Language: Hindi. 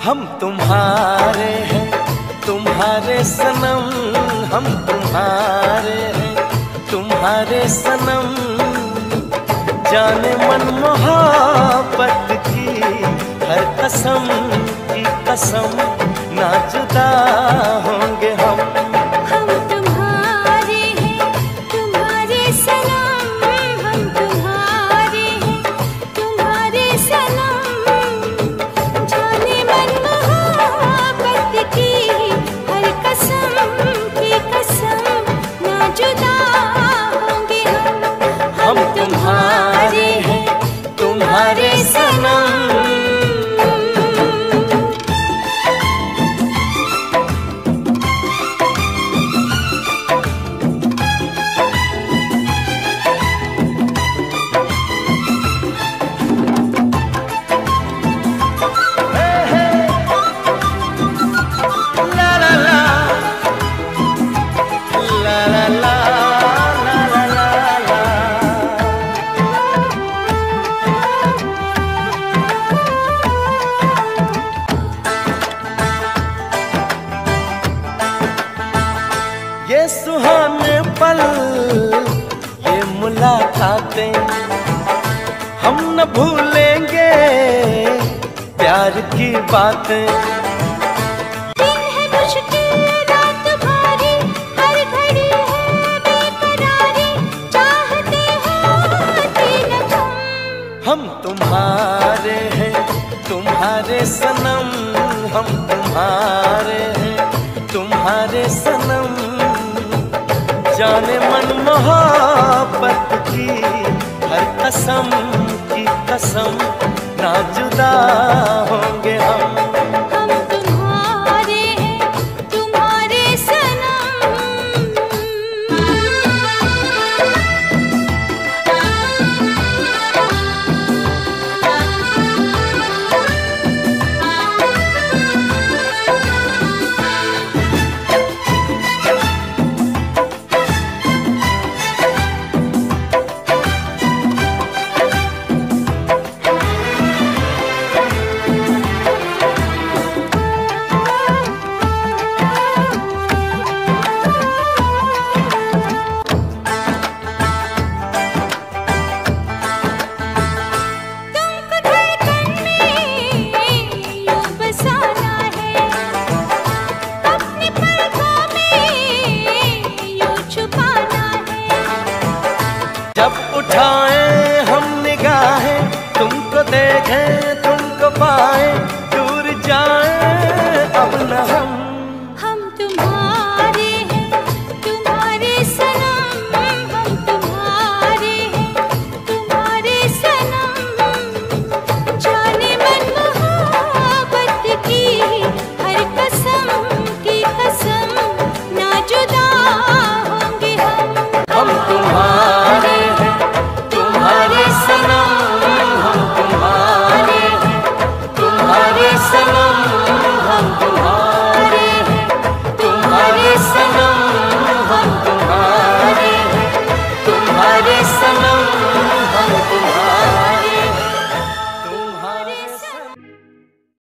हम तुम्हारे हैं तुम्हारे सनम, हम तुम्हारे हैं तुम्हारे सनम। जाने मन मोहब्बत की हर कसम की कसम, ना जुदा होंगे हम। तुम्हारे हैं तुम्हारे सनम। ये सुहाने पल ये मुलाकातें हम न भूलेंगे प्यार की बातें। दिन है मुश्किल रात भारी, हर घड़ी है बेकरारी, चाहते होते न हम तुम्हारे हैं तुम्हारे सनम, हम तुम्हारे हैं तुम्हारे सनम। जाने मन मोहब्बत की हर कसम की कसम, ना जुदा होंगे हम। तुम्हारे हैं तुम्हारे सनम। जब उठाएं हम निगाहें, तुमको देखें तुमको पाएं, दूर जाएं अब न हम। तुम्हारे हैं तुम्हारे सनम, हम तुम्हारे हैं तुम्हारे सनम। जाने मन मोहब्बत की हर कसम की कसम, ना जुदा होंगे हम। तुम्हारे हैं तुम्हारे सनम, हम तुम्हारे हैं तुम्हारे सनम।